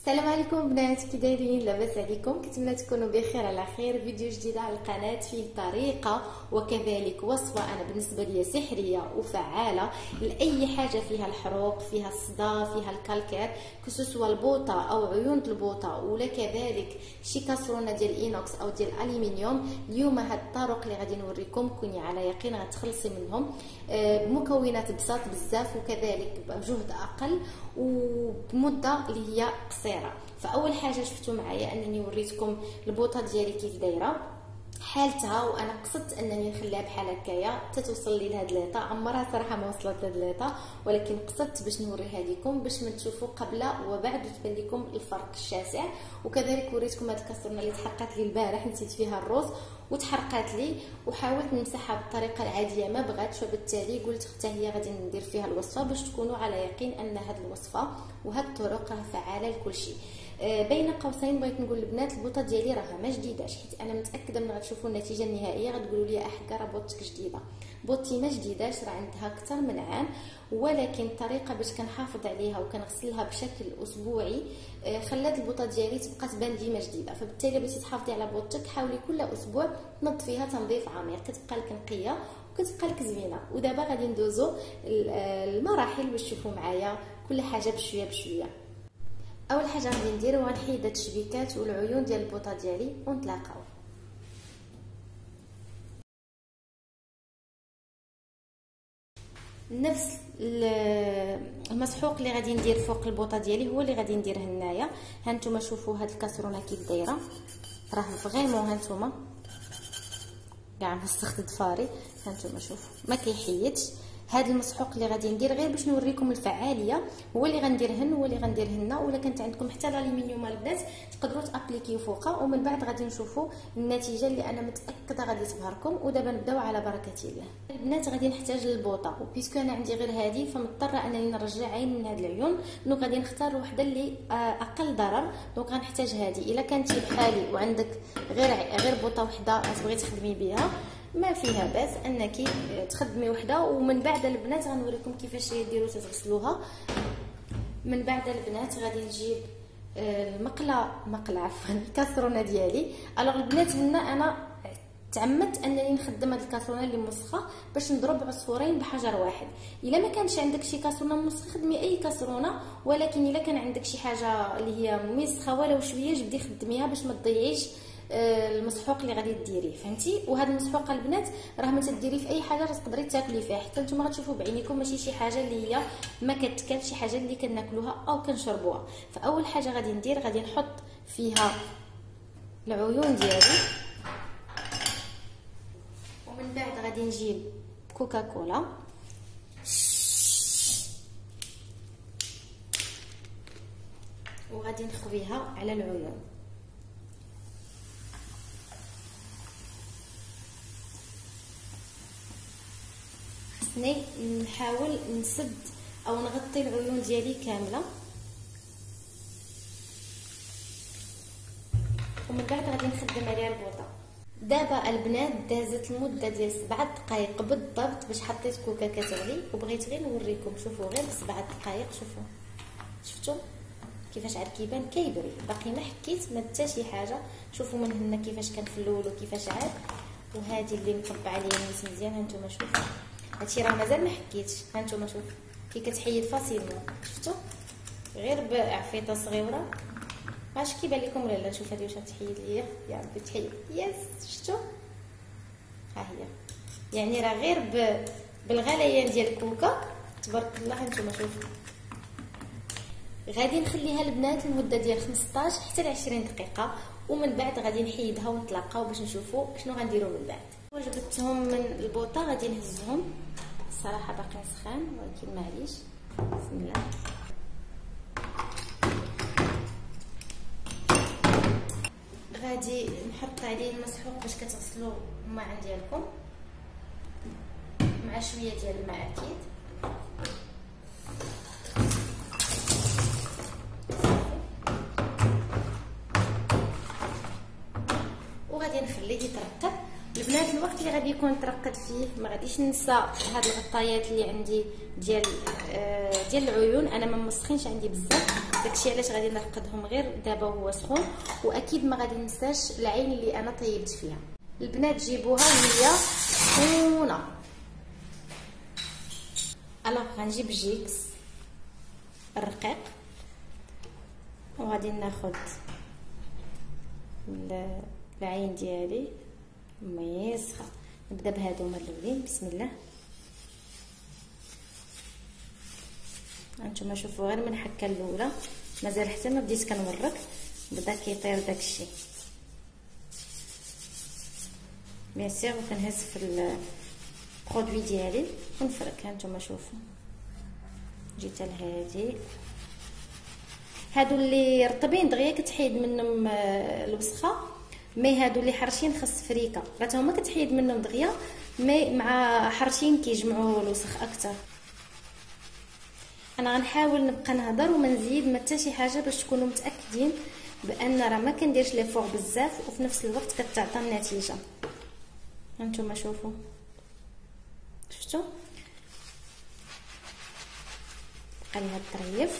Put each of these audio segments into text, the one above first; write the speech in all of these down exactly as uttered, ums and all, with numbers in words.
السلام عليكم بنات، كي دايرين؟ لاباس عليكم؟ كنتمنى تكونوا بخير على خير. فيديو جديد على القناه فيه طريقه وكذلك وصفه انا بالنسبه لي سحريه وفعاله لاي حاجه فيها الحروق، فيها الصداع، فيها الكالكير، كسوسوا البوطه او عيون البوطه ولا كذلك شي كاسرونه ديال اينوكس او ديال الالومنيوم. اليوم هاد الطرق اللي غادي نوريكم كوني على يقين غتخلصي منهم بمكونات بساط بزاف وكذلك بجهد اقل وبمده اللي هي قصيره. فاول حاجه شفتوا معايا انني وريتكم البوطه ديالي كيف دايره حالتها، وانا قصدت انني نخليها بحال هكايا حتى توصل لي لهاد ليطا. عمرها صراحه ما وصلت لهاد ليطا، ولكن قصدت باش نوريها لكم باش ما تشوفوا قبل وبعد وتبان لكم الفرق الشاسع. وكذلك وريتكم هاد الكاسرونه اللي تحرقات لي البارح، نسيت فيها الروز وتحرقات لي وحاولت نمسحها بالطريقه العاديه ما بغاتش، وبالتالي قلت حتى هي غادي ندير فيها الوصفه باش تكونوا على يقين ان هاد الوصفه وهاد الطرق راه فعاله لكل شيء. بين قوسين بغيت نقول البنات البوطه ديالي راها ما جديداش، حيت انا متاكده من غتشوفوا النتيجه النهائيه غتقولوا لي احكا راه بوطتك جديده. بوطتي ما جديداش، راه عندها اكثر من عام، ولكن الطريقه باش كنحافظ عليها وكنغسلها بشكل اسبوعي خلات البوطه ديالي تبقى تبان ديما جديده. فبالتالي بغيتي تحافظي على بوطتك حاولي كل اسبوع تنظفيها تنظيف عميق، كتبقى لك نقيه وكتبقى لك زوينه. ودابا غادي ندوزو المراحل باش تشوفوا معايا كل حاجه بشويه بشويه. اول حاجه غادي ندير هو نحيد هاد الشبيكات والعيون ديال البوطه ديالي ونتلاقاو. نفس المسحوق اللي غادي ندير فوق البوطه ديالي هو اللي غادي نديره هنايا. ها نتوما شوفوا هاد الكاسرونه كيف دايره، راه فريمون ها نتوما كاع مسخت ضفاري. ها نتوما شوفوا ما كيحيدش. هذا المسحوق اللي غادي ندير غير باش نوريكم الفعاليه هو اللي غندير هنا هو اللي غندير هنا، ولا كانت عندكم حتى الالومنيوم البنات تقدروا تابليكيو فوقها، ومن بعد غادي نشوفوا النتيجه اللي انا متاكده غادي تبهركم. ودابا نبداو على بركه الله. البنات غادي نحتاج للبوطه، وبيسكو انا عندي غير هذه فمضطره انني نرجع عين من هاد العيون. دونك غادي نختار وحده اللي اقل ضرر. دونك غنحتاج هذه. الا كانتي بحالي وعندك غير غير بوطه وحده تبغي تخدمي بها ما فيها باس انك تخدمي وحده. ومن بعد البنات غنوريكم كيفاش ديروا تغسلوها. من بعد البنات غادي نجيب المقله مقله عفوا الكاسرونه ديالي. الوغ البنات هنا انا تعمدت انني نخدم هاد الكاسرونه اللي مسخه باش نضرب عصفورين بحجر واحد. الا ما كانش عندك شي كاسرونه مسخه خدمي اي كاسرونه، ولكن الا كان عندك شي حاجه اللي هي مسخه ولو شويه جبدي خدميها باش ما تضيعيش المسحوق اللي غادي ديريه، فهمتي؟ وهذا المسحوق البنات راه ما تديريه في اي حاجه راه تقدري تاكلي فيها، حتى نتوما غتشوفوا بعينيكم ماشي شي حاجه اللي هي ما كتكال، شي حاجه اللي كناكلوها او كنشربوها. فاول حاجه غادي ندير غادي نحط فيها العيون ديالي، ومن بعد غادي نجيب كوكاكولا وغادي نخويها على العيون. خصني نحاول نسد او نغطي العيون ديالي كامله، ومن بعد غادي نخدم عليها البوطه. دابا البنات دازت المده ديال سبعة دقائق بالضبط باش حطيت كوكا كتغلي، وبغيت غير نوريكم. شوفوا غير سبعة دقائق، شوفوا شفتوا كيفاش عاد كيبان كيبري، باقي ما حكيت ما حتى شي حاجه. شوفوا من هنا كيفاش كان في الاول وكيفاش عاد. وهذه اللي مطبع عليا النيت مزيان، هانتوما شوفوا هادشي راه مازال ما حكيتش. هانتوما شوفوا كي كتحيد فاسيلمون، شفتوا غير بعفيطه صغيره. واش كيبان لكم ولا لا؟ شوف هذه واش غتحيد ليا يا ربي تحيد. يس شفتوا ها هي، يعني راه غير ب... بالغليان ديال الكوكا تبارك الله. هانتوما شوفوا غادي نخليها البنات لمده ديال خمسطاش حتى ل عشرين دقيقه، ومن بعد غادي نحيدها ونتلاقاو باش نشوفوا شنو غنديروا من بعد. وجبتهم من البوطه غادي نهزهم، الصراحه باقي سخان ولكن معليش. بسم الله. غادي نحط عليه المسحوق باش كتغسلوا الماعن ديالكم مع شويه ديال الماء اكيد. وغادي نخليه يترقد. البنات الوقت اللي غادي يكون ترقد فيه ما غاديش ننسى هاد الغطايات اللي عندي ديال آه ديال العيون. انا ما مسخينش عندي بزاف، داكشي علاش غادي نرقدهم غير دابا وهو سخون. واكيد ما غادي ننساش العين اللي انا طيبت فيها. البنات جيبوها وهي سخونه. الوغ غنجيب جيكس الرقيق وغادي ناخذ العين ديالي مسخه. نبدا بهادو هما الاولين. بسم الله. هانتوما شوفوا غير من حكه الاولى مازال حتى ما بديت كنورك بدا كيطير داكشي. بيان سيغ وكنهز في البرودوي ديالي ونفرك. هانتوما شوفوا جيت لهادي. هادو اللي رطبين دغيا كتحيد منهم الوسخه، مي هادو اللي حرشين خاص فريكه راه هما كتحيد منهم دغيا، مي مع حرشين كيجمعوا الوسخ اكثر. انا غنحاول نبقى نهضر وما نزيد ما حتى شي حاجه باش تكونوا متاكدين بان راه ما كنديرش لي فور بزاف وفي نفس الوقت كتعطى النتيجه. هانتوما شوفوا شفتوا بقى ليها الطريف.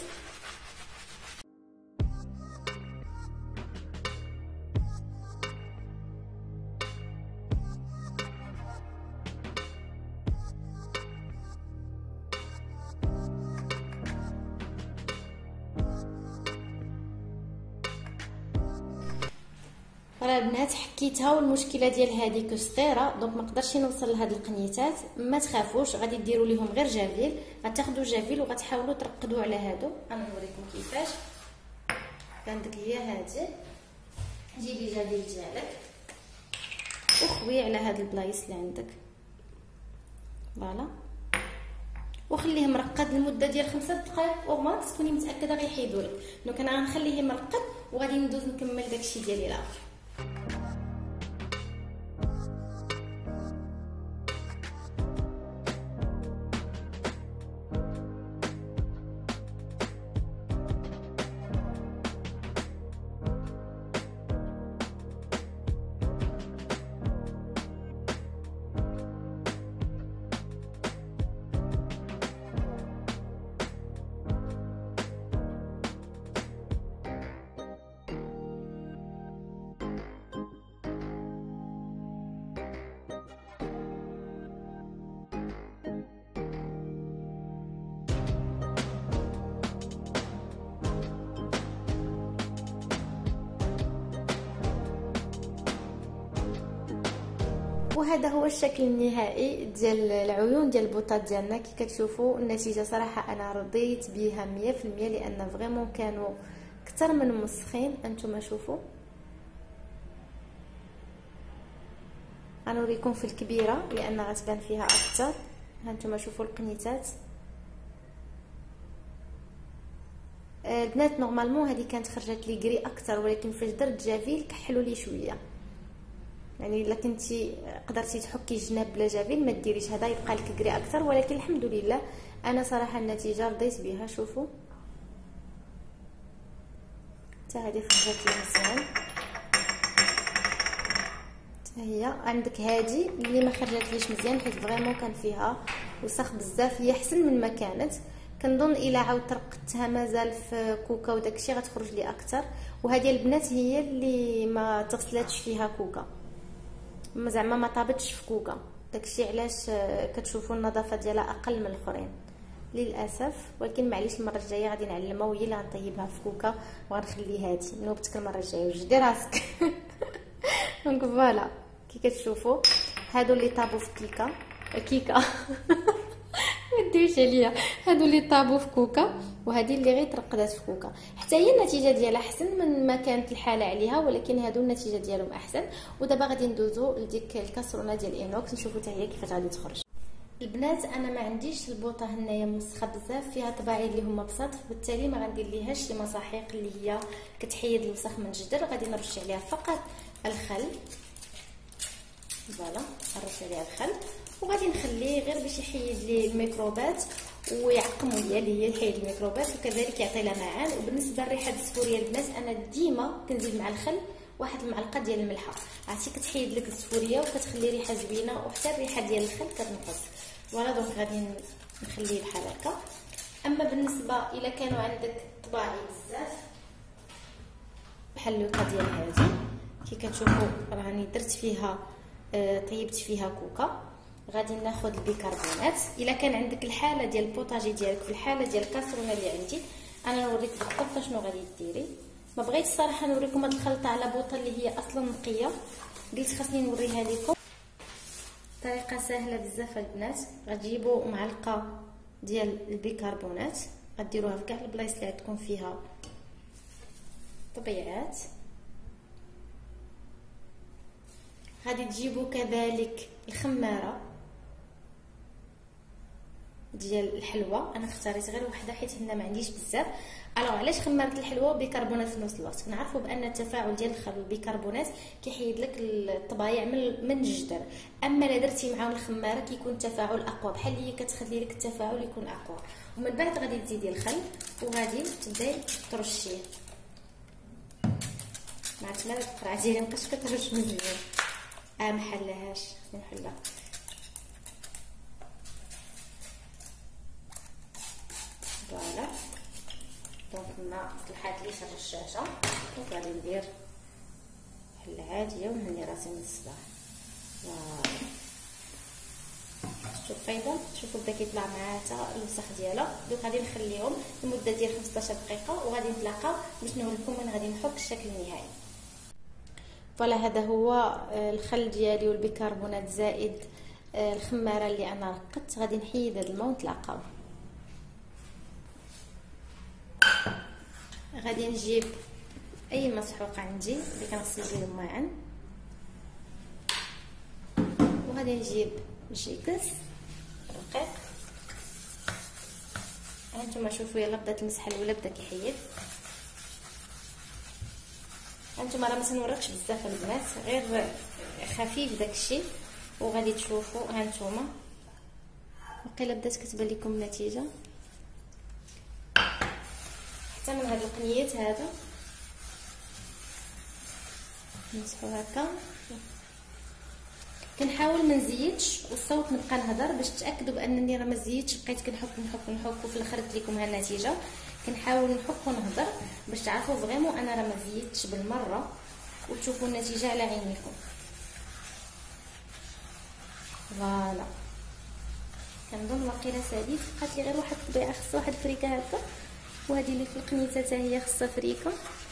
راه البنات حكيتها والمشكله ديال هذيك صغيره دونك ما قدرتش نوصل لهاد القنيتات. ما تخافوش غادي ديروا ليهم غير جافيل. غتاخذوا جافيل وغتحاولوا ترقدوا على هادو. انا نوريكم كيفاش. عندك هي هادي، جيبي جافيل ديالك وخوي على هاد البلايص اللي عندك فوالا وخليه مرقد لمده ديال خمسة دقائق او ماكس. تكوني متاكده غيحيدوا لك. دونك انا غنخليه مرقد وغادي ندوز نكمل داكشي ديالي الاخر. وهذا هو الشكل النهائي ديال العيون ديال البوطات ديالنا. كي كتشوفوا النتيجه صراحه انا رضيت بها مية في المية لان فريمون كانوا اكثر من مسخين. انتم شوفوا غنوريكم في الكبيره لان غتبان فيها اكثر. هانتوما شوفوا القنيتات. البنات نورمالمون هذه كانت خرجت لي كري اكثر ولكن فاش درت جافيل كحلوا لي شويه. يعني الا كنتي قدرتي تحكي الجناب بلا جافيل ما ديريش هذا يبقى لك كري اكثر. ولكن الحمد لله انا صراحه النتيجه رضيت بها. شوفوا حتى هذه خرجت لي مزيان. حتى هي عندك هذه اللي ما خرجتليش مزيان حيت فريمون كان فيها وسخ بزاف. هي احسن من ما كانت. كنظن الا عاود ترقدتها مازال في كوكا وداكشي غتخرج لي اكثر. وهذه البنات هي اللي ما تغسلاتش فيها كوكا، زعما ما طابتش في كوكا. داكشي علاش كتشوفوا النظافه ديالها اقل من الاخرين للاسف. ولكن معليش المره الجايه غادي نعلمها وهي اللي غنطيبها في كوكا وغنخلي هادي. نوبتك المره الجايه وجدي راسك. دونك فوالا كي كتشوفوا هادو اللي طابوا في كيكا كيكا ما ديروش عليا. هادو اللي طابوا في كوكا وهذه اللي غير ترقدات في كوكا. حتى هي النتيجه ديالها احسن من ما كانت الحاله عليها ولكن هادو النتيجه ديالهم احسن. ودابا غادي ندوزو لديك الكاسرونه ديال اينوكس نشوفوا حتى هي كيفاش غادي تخرج. البنات انا ما عنديش البوطه هنايا مسخه بزاف فيها طباعين اللي هما بساط فبالتالي ما غندير ليهاش شي مساحيق اللي هي كتحيد الوسخ من الجدر. غادي نرش عليها فقط الخل فوالا نرش عليها الخل وغادي نخليه غير باش يحيد لي الميكروبات ويعقموا ليا اللي هي يحيد الميكروبات وكذلك يعطي لمعان. وبالنسبه لريحه السفوريه البنات انا ديما كنزيد مع الخل واحد المعلقه ديال الملحه عرفتي كتحيد لك السفوريه وكتخلي ريحه زوينه وحتى الريحه ديال الخل كتنقص. فوالا دونك غادي نخليه بحال هكا. اما بالنسبه الا كانوا عندك طباعي بزاف بحال لوكا ديال هادي. كي كتشوفوا راني درت فيها آه طيبت فيها كوكا. غادي ناخذ البيكربونات. الا كان عندك الحاله ديال البوطاجي ديالك في الحاله ديال الكاسرونه اللي عندي، انا نوريك بالضبط شنو غادي ديري. ما بغيتش الصراحه نوريكم هاد الخلطه على بوطه اللي هي اصلا نقيه، قلت خاصني نوريها لكم. طريقه سهله بزاف البنات. غتجيبوا معلقه ديال البيكربونات، غديروها في كاع البلايص اللي عندكم فيها طبيعات. غادي تجيبوا كذلك الخماره ديال الحلوى. انا اختاريت غير وحده حيت هنا ما عنديش بزاف. الو علاش خمرت الحلوى وبيكربونات في نفس الوقت؟ كنعرفوا بان التفاعل ديال الخل والبيكربونات كيحيد لك الطبايع من من الجدر، اما الا درتي معاهم الخماره كيكون التفاعل اقوى، بحال هي كتخلي لك التفاعل يكون اقوى. ومن بعد غادي تزيدي الخل وغادي تبداي ترشيه. ما عرفت مالك القرعه ديالي مابقاش كترش مزيان. اه ما حلاهاش، خصني نحلها. فوالا دونك ما طلعت ليش الرشاشه. وغادي ندير حله عاديه ونهني راسي من الصداع. فوالا شوف فايده، شوفوا بدا كيطلع معاه حتى الوسخ ديالها. دوك غادي نخليهم لمده ديال خمسطاش دقيقه وغادي نتلاقاو باش نقول لكم من غادي نحك الشكل النهائي. فوالا هذا هو الخل ديالي والبيكربونات زائد الخماره اللي انا رقدت. غادي نحيد هذا الماء ونتلاقاو. غادي نجيب اي مسحوق عندي اللي كنغسل به الماعن، وغادي نجيب جيكس رقيق. هانتوما شوفوا يلا بدا تمسحل ولا بدا كيحيد. هانتوما راه ما تنوريكش بزاف البنات، غير خفيف داكشي وغادي تشوفوا. هانتوما وقيلا بدات كتبان لكم النتيجه حتى من هاد القنيات. هذا نمسحو هكا. كنحاول ما نزيدش والصوت نبقى نهضر باش تاكدوا بانني راه ما زيدتش. بقيت كنحك نحك نحك وفي الاخر درت لكم ها النتيجه. كنحاول نحك ونهضر باش تعرفوا فريمون انا راه ما زيدتش بالمره وتشوفوا النتيجه على عينيكم. فوالا كنظن واقيلا ساليت. بقات لي غير واحد الطبيعه خاصها واحد الفريكه هكا، وهذه اللي في القنيته حتى هي خاصها فريكه.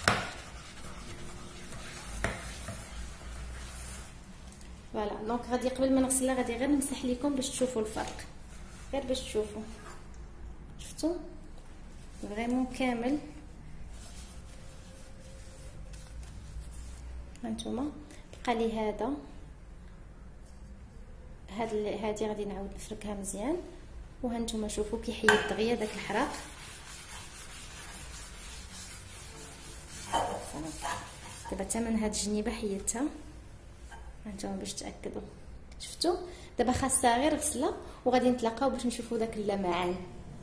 فوالا دونك غادي قبل ما نغسلها غادي غير نمسح لكم باش تشوفوا الفرق، غير باش تشوفوا. شفتوا فريمون كامل. هانتوما بقى لي هذا هاد هادي غادي نعاود نفركها مزيان. وهانتوما شوفوا كيحيد دغيا داك الحراق. دابا حتى من هاد الجنيبه حيدتها. هانتوما باش تاكدوا. شفتوا دابا خاصها غير غسله وغادي نتلاقاو باش نشوفوا داك اللمعان.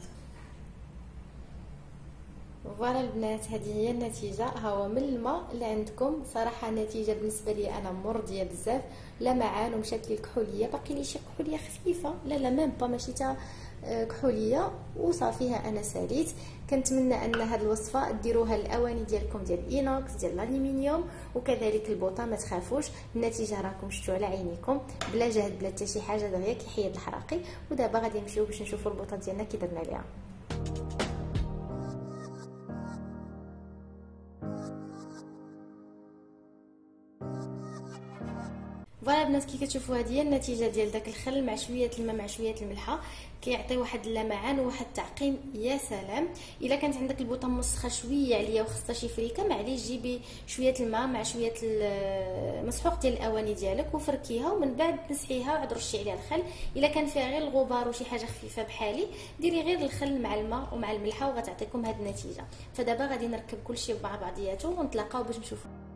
فوالا البنات هذه هي النتيجه. ها هو من الماء اللي عندكم. صراحه النتيجه بالنسبه لي انا مرضيه بزاف. لمعان ومشات لي الكحوليه، باقي لي شي كحوليه خفيفه، لا لا ميم با ماشي تا كحوليه وصافيها انا ساليت. كنتمنى ان هذه الوصفه ديروها الاواني ديالكم ديال الاينوكس ديال الالومنيوم وكذلك البوطه. ما تخافوش النتيجه راكم شفتوا على عينيكم بلا جهد بلا حتى شي حاجه دغيا كيحيد الحراقي. ودابا غادي نمشيو باش نشوفوا البوطه ديالنا كي درنا ليها. فوالا البنات كي كتشوفوا هذه هي النتيجه ديال داك الخل مع شويه الماء مع شويه الملحه. كيعطي واحد اللمعان وواحد التعقيم يا سلام. الا كانت عندك البوطه مسخه شويه عليا وخصها شي فريكه معليش جيبي شويه الماء مع شويه المسحوق ديال الاواني ديالك وفركيها ومن بعد مسحيها وعاد رشي عليها الخل. الا كان فيها غير الغبار وشي حاجه خفيفه بحالي ديري غير الخل مع الماء ومع الملحه وغتعطيكم هذه النتيجه. فدابا غادي نركب كلشي مع بعضياته ونتلاقاو باش نشوفوا.